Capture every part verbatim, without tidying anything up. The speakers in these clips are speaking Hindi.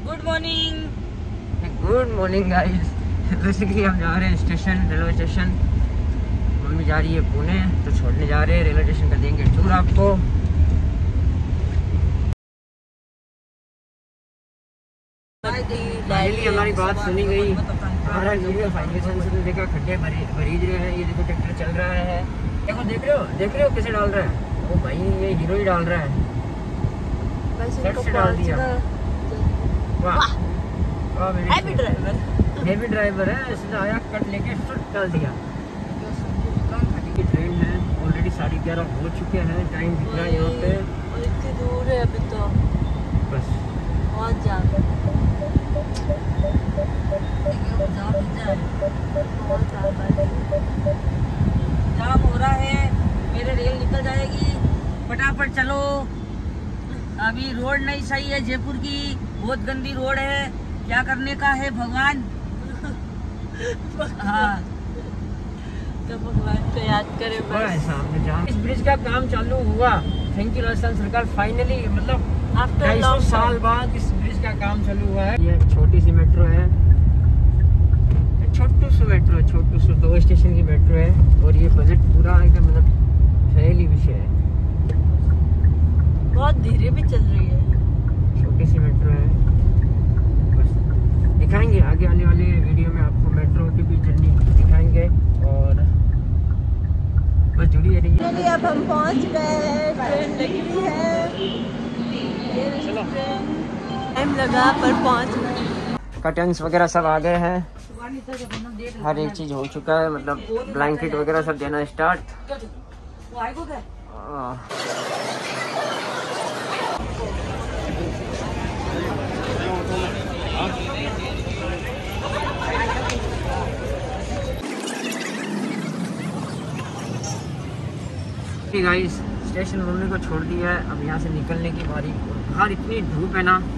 Good morning. Good morning guys. Basically हम जा रहे हैं स्टेशन, रेलवे स्टेशन। मम्मी जा रही है पुणे, तो छोड़ने जा रहे हैं। रेलवे स्टेशन का देंगे टूर आपको। फाइनली हमारी बात सुनी गई। हमारा वीडियो फाइनली से देखा, खड्डे भरीज रहे हैं। ये देखो ट्रैक्टर चल रहा है। देखो देख रहे हो देख रहे हो कैसे डाल रहा है। ओ भाई ये हीरो ही डाल रहा है। सेट से डाल दिया। वाह वाह, हैवी ड्राइवर हैवी ड्राइवर है। सीधा आया, कट लेके फट डाल दिया। की ट्रेन है, ऑलरेडी साढ़े ग्यारह हो चुके हैं। टाइम दिख रहा है यहाँ पे, और इतनी दूर है अभी तो। बस बहुत ज़्यादा बहुत जाम हो रहा है। मेरे रेल निकल जाएगी, फटाफट चलो। अभी रोड नहीं सही है, जयपुर की बहुत गंदी रोड है। क्या करने का है भगवान। हाँ तो भगवान को याद करें बस। सामने जाम। इस ब्रिज का काम चालू हुआ, थैंक यू राजस्थान सरकार। फाइनली मतलब ढाई सौ साल बाद इस ब्रिज का काम चालू हुआ है। ये छोटी सी मेट्रो है, छोटू सी मेट्रो है, छोटू सी दो स्टेशन की मेट्रो है। और ये बजट पूरा एकदम मतलब फैली विषय है। बहुत धीरे भी चल रही है, छोटी सी मेट्रो है। बस दिखाएंगे आगे आने वाले वीडियो में आपको मेट्रो की भी जर्नी दिखाएंगे। और बस जुड़ी रहिए। अब हम पहुंच गए, ट्रेन लगी हुई है। टाइम लगा पर पहुंच गए। कर्टन्स वगैरह सब आ गए हैं, हर एक चीज हो चुका है। मतलब ब्लैंकेट वगैरह सब देना स्टार्ट। गाइस स्टेशन मम्मी को छोड़ दिया है, अब यहाँ से निकलने की बारी। बाहर इतनी धूप है ना।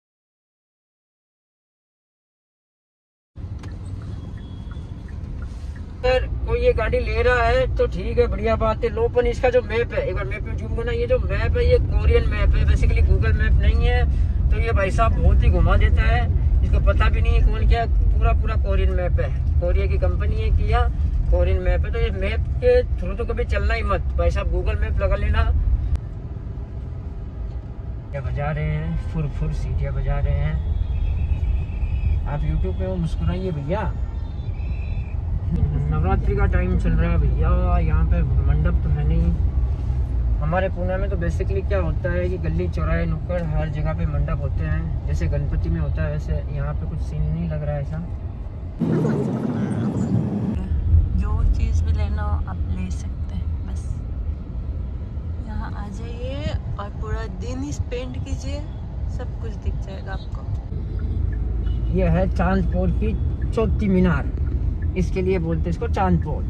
अगर कोई ये गाड़ी ले रहा है तो ठीक है, बढ़िया बात है। लो पर इसका जो मैप है, एक बार मैप में जूम करना। ये जो मैप है ये कोरियन मैप है, बेसिकली गूगल मैप नहीं है। तो ये भाई साहब बहुत ही घुमा देता है, इसको पता भी नहीं है कौन क्या। पूरा पूरा कोरियन मैप है, कोरिया की कंपनी है किया, कोरियन मैप है। तो ये मैप के थ्रू तो कभी चलना ही मत भाई साहब, गूगल मैप लगा लेना। क्या बजा रहे हैं, फुर फुर सीटियाँ बजा रहे हैं। आप यूट्यूब पे वो मुस्कुराइए भैया। नवरात्रि का टाइम चल रहा है भैया, यहाँ पे मंडप तो है नहीं। हमारे पुणे में तो बेसिकली क्या होता है कि गली चौराहे नुक्कड़ हर जगह पे मंडप होते हैं। जैसे गणपति में होता है वैसे यहाँ पे कुछ सीन नहीं लग रहा है ऐसा। जो चीज़ भी लेना हो आप ले सकते हैं, बस यहाँ आ जाइए और पूरा दिन ही स्पेंड कीजिए, सब कुछ दिख जाएगा आपको। यह है चांदपोल की चौथी मीनार, इसके लिए बोलते हैं इसको चांदपोल।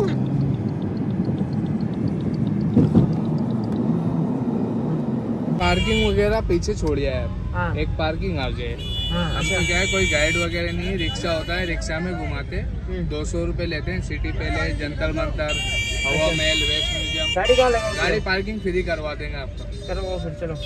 पार्किंग वगैरह पीछे छोड़िए आप। हाँ। एक पार्किंग आ गए। हाँ, अच्छा क्या है, कोई गाइड वगैरह नहीं है, रिक्शा होता है, रिक्शा में घुमाते। दो सौ रुपए लेते हैं। सिटी पैलेस, जंतर मंतर, हवा महल, वेस्ट म्यूजियम। गाड़ी कहाँ लगा? गाड़ी पार्किंग फ्री करवा देंगे आपको। चलो फिर चलो।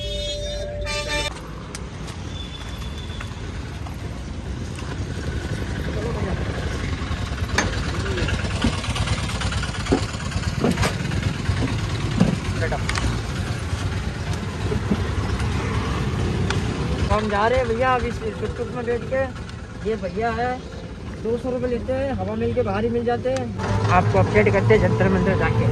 हम जा रहे हैं भैया अभी टुक में बैठ के। ये भैया है, दो सौ रुपये लेते हैं, हवा मिल के बाहर ही मिल जाते हैं। आपको अपडेट करते हैं जंतर मंतर जाके।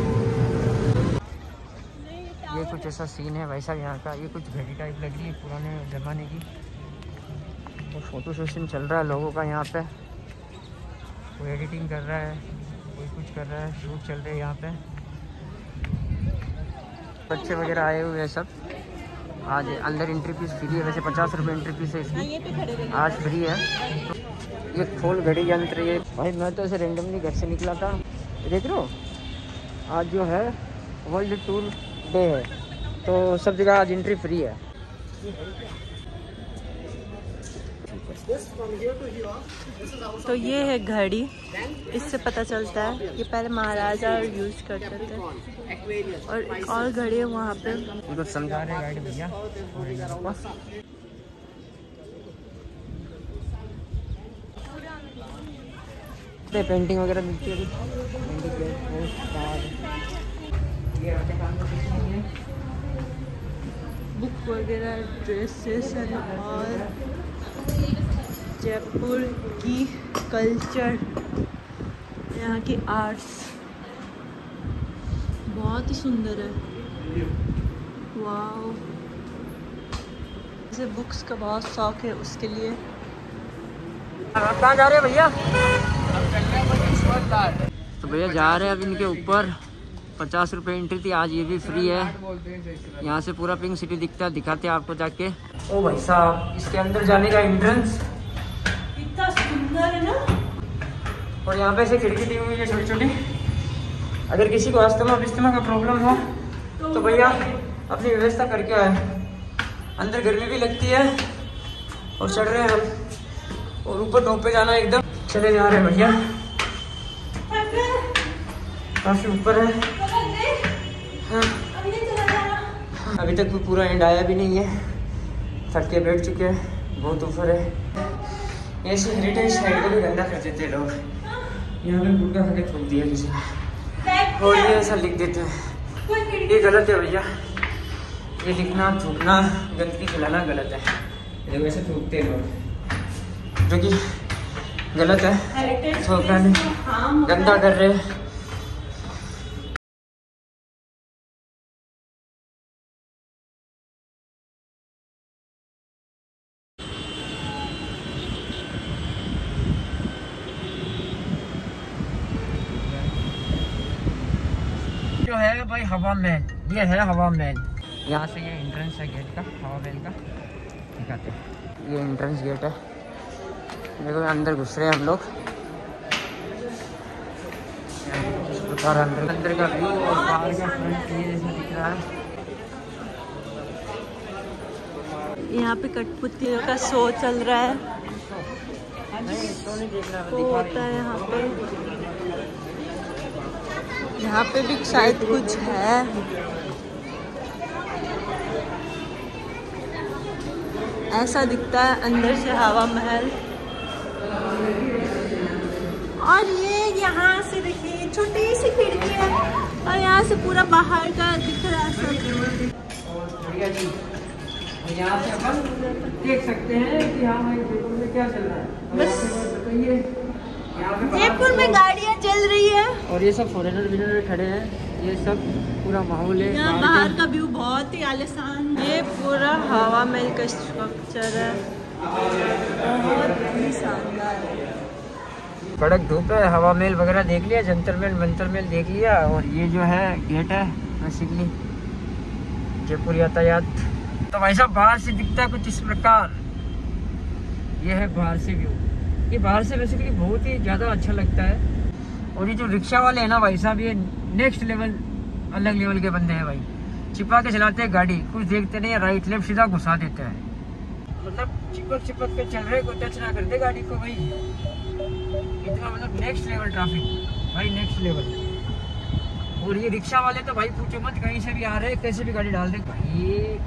ये कुछ ऐसा सीन है भाई साहब यहाँ का। ये कुछ घड़ी टाइप लग रही है पुराने ज़माने की। तो फोटो सेशन चल रहा है लोगों का यहाँ पे। कोई एडिटिंग कर रहा है, कोई कुछ कर रहा है, शूट चल रहे हैं यहाँ पे। बच्चे वगैरह आए हुए हैं सब। आज अंदर एंट्री फीस फ्री है, वैसे पचास रुपये एंट्री फीस है इसकी, आज फ्री है। तो ये खोल घड़ी यंत्र, ये भाई मैं तो ऐसे रेंडमली घर से निकला था। देख रहे हो आज जो है वर्ल्ड टूर डे है, तो सब जगह आज एंट्री फ्री है। तो ये है घड़ी, इससे पता चलता है ये पहले महाराजा यूज करते थे। और एक और घड़ी है वहाँ पे। तो समझा रहे गाइड भैया। देखते हैं पेंटिंग वगैरह मिलती है। बुक वगैरह, ड्रेसेस और जयपुर की कल्चर, यहाँ की आर्ट्स बहुत ही सुंदर है। वाओ, मुझे बुक्स का बहुत शौक है, उसके लिए। कहाँ जा रहे हैं भैया? तो भैया जा रहे हैं अब इनके ऊपर। पचास रुपए एंट्री थी, आज ये भी फ्री है। यहाँ से पूरा पिंक सिटी दिखता है, दिखाते हैं आपको जाके। ओ भाई साहब, इसके अंदर जाने का एंट्रेंस इतना सुंदर है ना। और यहाँ पे से खिड़की दी हुई है छोटी छोटी। अगर किसी को अस्थमा विस्थमा का प्रॉब्लम हो तो भैया अपनी व्यवस्था करके आए। अंदर गर्मी भी लगती है। और चढ़ रहे हैं हम, और ऊपर टॉप पे जाना है एकदम। चले जा रहे हैं भैया, काफी ऊपर है। हाँ। अभी तक पूरा एंड आया भी नहीं है, थक के बैठ चुके हैं, बहुत ऊपर है। ऐसे हेरिटेज साइड को भी गंदा कर देते लोग। यहाँ पे गुटका खा के थूक दिया किसी ने, और ये ऐसा लिख देते हैं। ये गलत है भैया, ये लिखना, थूकना, गंदगी फैलाना गलत है। ये वैसे थूकते हैं लोग, जो कि गलत है। थूकना नहीं, गंदा कर रहे हैं। जो है भाई हवा महल, ये है हवा महल। यहाँ से ये एंट्रेंस है गेट का, हवा महल का। दिखाते हैं, ये एंट्रेंस गेट है। देखो अंदर घुस रहे हैं हम लोग। इस प्रकार अंदर अंदर का व्यू और बाहर का फ्रंट ये जैसा दिख रहा है। यहाँ पे कठपुतलियों का शो चल रहा है। नहीं तो नहीं देख रहा, शो होता है यहाँ पे। यहाँ पे भी शायद कुछ है। ऐसा दिखता है अंदर से हवा महल। और ये यहाँ से देखिए छोटी सी खिड़की है, और यहाँ से पूरा बाहर का दिख रहा है सब। बढ़िया जी, यहाँ से अपन देख सकते हैं कि हाँ भाई जयपुर में क्या चल रहा है। बस बताइए, जयपुर में गाड़ियाँ चल रही है, और ये सब फॉरेनर विनर खड़े हैं। ये सब पूरा माहौल है। यहाँ बाहर का व्यू बहुत ही आलीशान। ये पूरा हवा महल का स्ट्रक्चर है, बहुत ही शानदार है। कड़क धूप है। हवा महल वगैरह देख लिया, जंतर महल मंतर महल देख लिया। और ये जो है गेट है बेसिकली जयपुर यातायात। तो भाई साहब बाहर से दिखता है कुछ इस प्रकार। ये है बाहर से व्यू। ये बाहर से बेसिकली बहुत ही ज़्यादा अच्छा लगता है। और ये जो रिक्शा वाले हैं ना भाई साहब, ये नेक्स्ट लेवल, अलग लेवल के बंदे हैं भाई। चिपका के चलाते हैं गाड़ी, कुछ देखते नहीं है, राइट लेफ्ट सीधा घुसा देते हैं। मतलब चिपक चिपक के चल रहे, कोई टच ना कर दे गाड़ी को भाई। इतना मतलब नेक्स्ट लेवल ट्रैफिक भाई, नेक्स्ट लेवल। और ये रिक्शा वाले तो भाई पूछो मत, कहीं से भी आ रहे हैं, कैसे भी गाड़ी डाल दे भाई।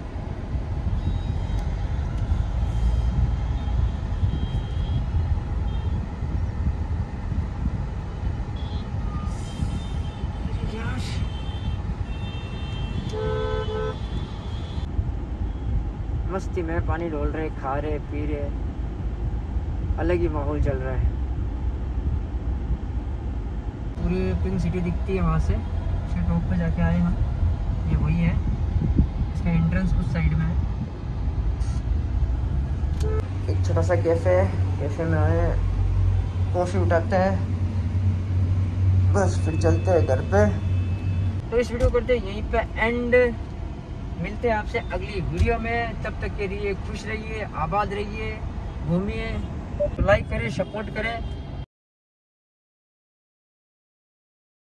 मस्ती में पानी डोल रहे, खा रहे, पी रहे, अलग ही माहौल चल रहा है। पूरी पिंक सिटी दिखती है वहाँ से। इसके टॉप पे जाके आए हम, ये वही है। इसका एंट्रेंस उस साइड में है। एक छोटा सा कैफे है, कैफे में आए, कॉफी उठाते हैं, बस फिर चलते हैं घर पे। तो इस वीडियो करते हैं यहीं पे एंड। मिलते हैं आपसे अगली वीडियो में, तब तक के लिए खुश रहिए, आबाद रहिए, घूमिए। तो लाइक करें, सपोर्ट करें।